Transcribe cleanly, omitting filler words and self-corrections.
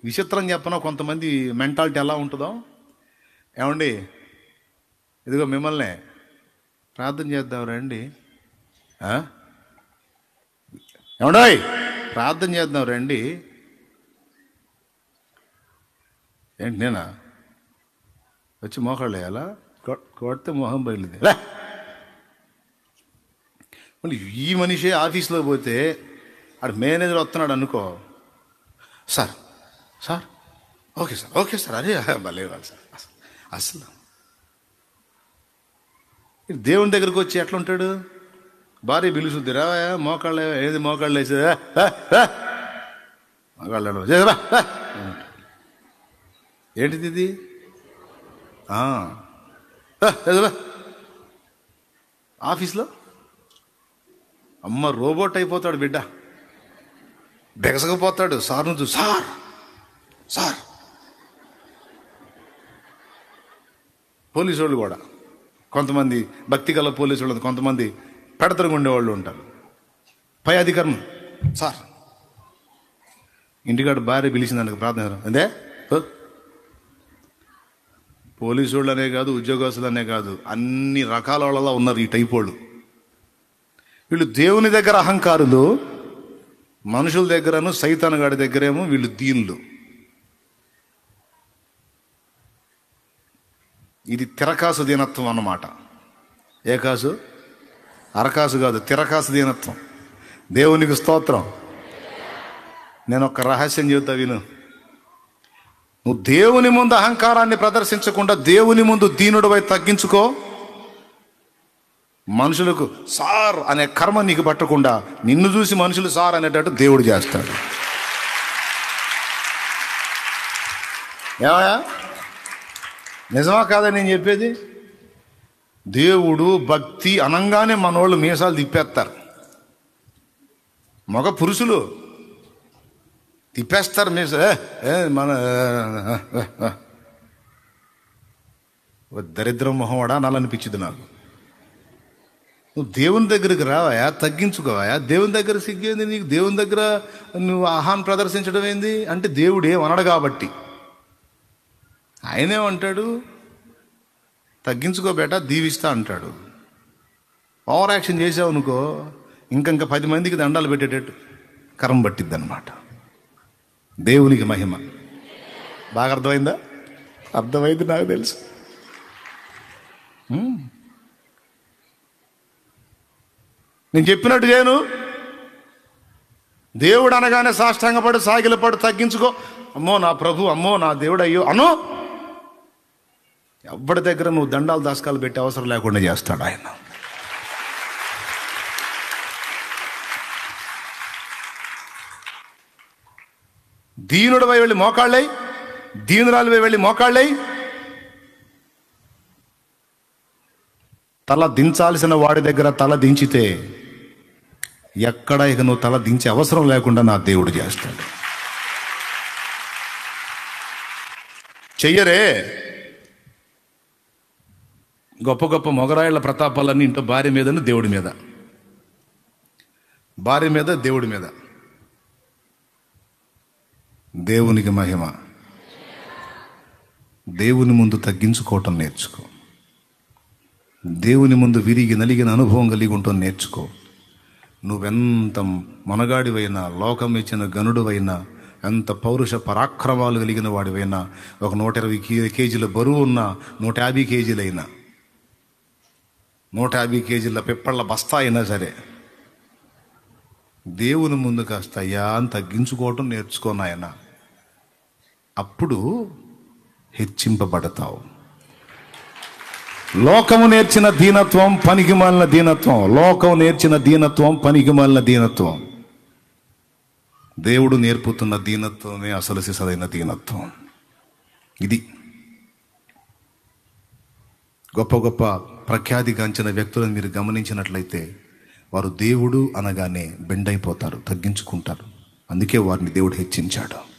విచిత్రం చెప్పనా, కొంతమంది మెంటాలిటీ ఎలా ఉంటుందో. ఏమండి, ఇదిగో మిమ్మల్ని ప్రార్థన చేద్దాం రండి. ఏమండోయ్, ప్రార్థన చేద్దాం రండి. ఏంటి నేనా వచ్చి మోకాళ్ళు వేయాలా? కొడితే మొహం బయలుదే. మళ్ళీ ఈ మనిషి ఆఫీస్లో పోతే ఆడు మేనేజర్ వస్తున్నాడు అనుకో, sir sir okay sir okay sir, అరే భలే వాళ్ళు సార్. అసలు దేవుని దగ్గరికి వచ్చి ఎట్లా ఉంటాడు? భార్య పిలుచుద్ది, రా మోకాళ్ళు ఏది మోకాళ్ళు వేసేది, మోకాళ్ళు ఏంటిది ఇది? ఆఫీస్లో అమ్మ రోబోట్ అయిపోతాడు బిడ్డ, బెగసకపోతాడు. సార్ నుంచి సార్ సార్. పోలీసు వాళ్ళు కూడా కొంతమంది భక్తి గల పోలీసు వాళ్ళు, కొంతమంది పెడతరుగా ఉండేవాళ్ళు ఉంటారు. పై అధికారం సార్. ఇంటికాడ భార్య పిలిచిందానికి ప్రార్థన అదే. పోలీసు వాళ్ళు అనే కాదు, ఉద్యోగస్తులు అనే కాదు, అన్ని రకాల వాళ్ళలో ఉన్నారు ఈ టైప్ వాళ్ళు. వీళ్ళు దేవుని దగ్గర అహంకారులు, మనుషుల దగ్గరను సైతాన్ గాడి దగ్గరేమో వీళ్ళు దీనులు. ఇది తిరకాసు దీనత్వం అన్నమాట. ఏ కాసు? అరకాసు కాదు, తిరకాసు దీనత్వం. దేవునికి స్తోత్రం. నేను ఒక రహస్యం చెబుతా విను. నువ్వు దేవుని ముందు అహంకారాన్ని ప్రదర్శించకుండా దేవుని ముందు దీనుడివై తగ్గించుకో. మనుషులకు సార్ అనే కర్మ నీకు పట్టకుండా నిన్ను చూసి మనుషులు సార్ అనేటట్టు దేవుడు చేస్తాడు. ఏమయ్యా, నిజమా కాదా నేను చెప్పేది? దేవుడు భక్తి అనంగానే మనోళ్ళు మీసాలు తిప్పేస్తారు. మగ పురుషులు తిప్పేస్తారు మీస. మన దరిద్రం మొహవాడా అనాలనిపించింది నాకు. నువ్వు దేవుని దగ్గరికి రావాయా, తగ్గించుకోవాయా. దేవుని దగ్గర సిగ్గేంది నీకు? దేవుని దగ్గర నువ్వు ఆహాన్ ప్రదర్శించడం ఏంది అంటే దేవుడు ఏమనడు కాబట్టి. ఆయనేమంటాడు? తగ్గించుకోబేట, దీవిస్తా అంటాడు. ఓవర్ యాక్షన్ చేసావు అనుకో, ఇంక 10 మందికి దండాలు పెట్టేటట్టు కరం పట్టిద్ది అనమాట. దేవునికి మహిమ. బాగా అర్థమైందా? అర్థమైంది, నాకు తెలుసు. నేను చెప్పినట్టు చేయను. దేవుడు అనగానే సాష్టాంగపడు, సాగిలపడు, తగ్గించుకో. అమ్మో నా ప్రభు, అమ్మో నా దేవుడు, అయ్యో అను. ఎవరి దగ్గర నువ్వు దండాలు దాసకాలు పెట్టే అవసరం లేకుండా చేస్తాడు ఆయన. దీనుడివై వెళ్ళి మోకాళ్ళై, దీనురాలివై వెళ్ళి మోకాళ్ళై, తల దించాల్సిన వాడి దగ్గర తల దించితే ఎక్కడ ఇక నువ్వు తల దించే అవసరం లేకుండా నా దేవుడు చేస్తాడు. చెయ్యరే గొప్ప గొప్ప మొగరాయిల ప్రతాపాలన్నీ ఇంట్లో భార్య మీదను దేవుడి మీద, భార్య మీద దేవుడి మీద. దేవునికి మహిమ. దేవుని ముందు తగ్గించుకోవటం నేర్చుకో. దేవుని ముందు విరిగి నలిగిన అనుభవం కలిగి ఉంటాం నేర్చుకో. నువ్వెంత మనగాడివైనా, లోకం ఇచ్చిన గనుడువైనా, ఎంత పౌరుష పరాక్రమాలు కలిగిన వాడివైనా, ఒక 120 కేజీల బరువు ఉన్న 150 కేజీలైనా, 150 కేజీల పిప్పళ్ళ బస్తా అయినా సరే, దేవుని ముందు కాస్త అయ్యా అని తగ్గించుకోవటం నేర్చుకో నాయన. అప్పుడు హెచ్చింపబడతావు. లోకము నేర్చిన దీనత్వం పనికిమాలిన దీనత్వం. లోకం నేర్చిన దీనత్వం పనికిమాలిన దీనత్వం. దేవుడు నేర్పుతున్న దీనత్వమే అసలు సిసలైన దీనత్వం. ఇది గొప్ప గొప్ప ప్రఖ్యాతిగాంచిన వ్యక్తులను మీరు గమనించినట్లయితే వారు దేవుడు అనగానే బెండ్ అయిపోతారు, తగ్గించుకుంటారు. అందుకే వారిని దేవుడు హెచ్చించాడు.